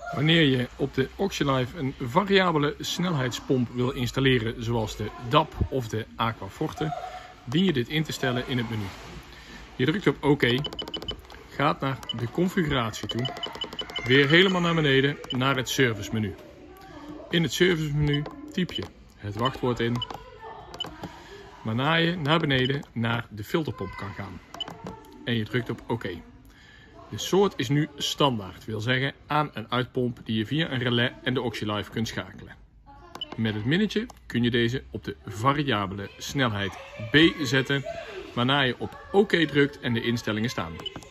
Wanneer je op de Oxylife een variabele snelheidspomp wil installeren, zoals de DAP of de Aquaforte, dien je dit in te stellen in het menu. Je drukt op OK, gaat naar de configuratie toe, weer helemaal naar beneden naar het servicemenu. In het servicemenu typ je het wachtwoord in, waarna je naar beneden naar de filterpomp kan gaan. En je drukt op OK. De soort is nu standaard, wil zeggen aan- en uitpomp die je via een relais en de Oxylife kunt schakelen. Met het minnetje kun je deze op de variabele snelheid B zetten, waarna je op OK drukt en de instellingen staan.